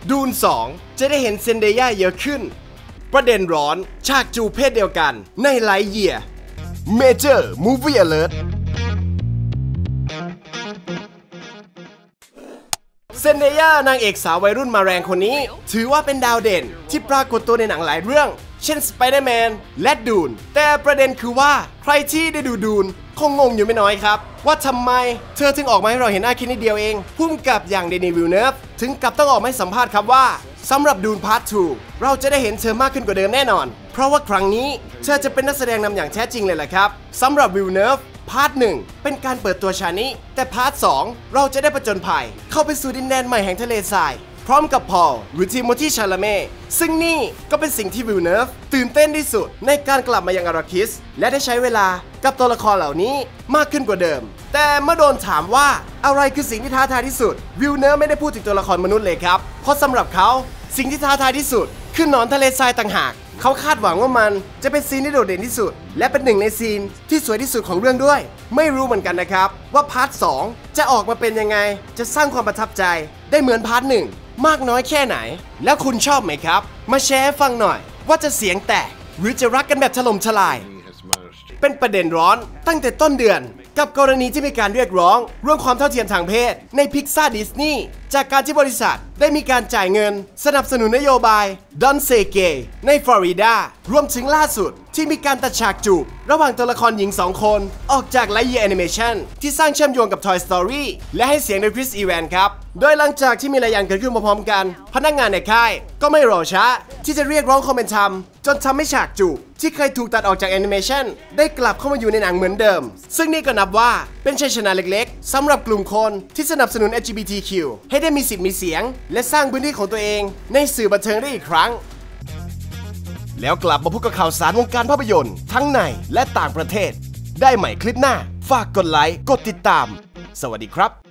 ดูน 2จะได้เห็นเซนเดย่าเยอะขึ้นประเด็นร้อนฉากจูบเพศเดียวกันในไลท์เยียร์ Major Movie Alert เซนเดย่านางเอกสาววัยรุ่นมาแรงคนนี้ถือว่าเป็นดาวเด่นที่ปรากฏตัวในหนังหลายเรื่องเช่น Spider-Man และดูนแต่ประเด็นคือว่าใครที่ได้ดูดูนคงงงอยู่ไม่น้อยครับว่าทำไมเธอถึงออกมาให้เราเห็นหน้าแค่นิดเดียวเองพุ่มกับอย่างเดนีวิลเนฟถึงกับต้องออกมาให้สัมภาษณ์ครับว่าสำหรับดูนพาร์ท 2เราจะได้เห็นเธอมากขึ้นกว่าเดิมแน่นอนเพราะว่าครั้งนี้เธอจะเป็นนักแสดงนำอย่างแท้จริงเลยแหละครับสำหรับวิลเนฟพาร์ท 1เป็นการเปิดตัวชานิแต่พาร์ท 2เราจะได้ผจญภัยเข้าไปสู่ดินแดนใหม่แห่งทะเลทรายพร้อมกับพอลหรือทิโมธี ชาลาเม่ซึ่งนี่ก็เป็นสิ่งที่วิลเนฟตื่นเต้นที่สุดในการกลับมายังอาราคิสและได้ใช้เวลากับตัวละครเหล่านี้มากขึ้นกว่าเดิมแต่เมื่อโดนถามว่าอะไรคือสิ่งที่ท้าทายที่สุดวิลเนฟไม่ได้พูดถึงตัวละครมนุษย์เลยครับเพราะสำหรับเขาสิ่งที่ท้าทายที่สุดคือหนอนทะเลทรายต่างหากเขาคาดหวังว่ามันจะเป็นซีนที่โดดเด่นที่สุดและเป็นหนึ่งในซีนที่สวยที่สุดของเรื่องด้วยไม่รู้เหมือนกันนะครับว่าพาร์ท 2จะออกมาเป็นยังไงจะสร้างความประทับใจได้เหมือนพาร์ท 1มากน้อยแค่ไหนแล้วคุณชอบไหมครับมาแชร์ฟังหน่อยว่าจะเสียงแตกหรือจะรักกันแบบถล่มทลายเป็นประเด็นร้อนตั้งแต่ต้นเดือนกับกรณีที่มีการเรียกร้องเรื่องความเท่าเทียมทางเพศในพิกซ่าดิสนีย์จากการที่บริษัทได้มีการจ่ายเงินสนับสนุนนโยบาย Don't Say Gay ในฟลอริดารวมถึงล่าสุดที่มีการตัดฉากจูบระหว่างตัวละครหญิง2คนออกจาก Lightyear Animation ที่สร้างเชื่อมโยงกับ Toy Story และให้เสียงโดยคริสอีแวนครับโดยหลังจากที่มีหลายอย่างเกิดขึ้นพร้อมๆกันพนักงานในค่ายก็ไม่รอช้าที่จะเรียกร้องความเป็นธรรมจนทำให้ฉากจูบที่เคยถูกตัดออกจากแอนิเมชันได้กลับเข้ามาอยู่ในหนังเหมือนเดิมซึ่งนี่ก็นับว่าเป็นชัยชนะเล็กๆสำหรับกลุ่มคนที่สนับสนุน LGBTQ ให้ได้มีสิทธิ์มีเสียงและสร้างพื้นที่ของตัวเองในสื่อบันเทิงได้อีกครั้งแล้วกลับมาพบกับข่าวสารวงการภาพยนตร์ทั้งในและต่างประเทศได้ใหม่คลิปหน้าฝากกดไลค์กดติดตามสวัสดีครับ